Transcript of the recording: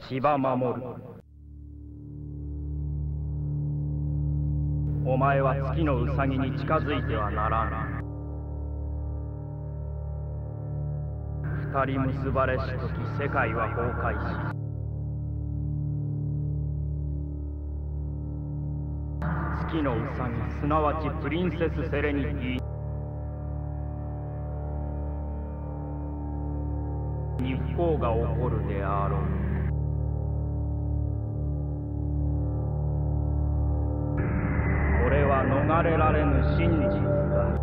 芝守。お前は月のウサギに近づいてはならん。二人結ばれし時、世界は崩壊し、月のウサギ、すなわちプリンセス・セレニティに不幸が起こるであろう。これは逃れられぬ真実だ。